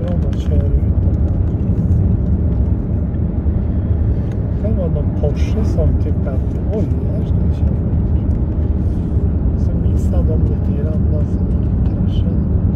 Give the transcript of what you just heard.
om man kör ut dem. Det kan vara någon Porsche som tycker att oj, här ska vi köra bort. Så missade de lite grann så de kraschade.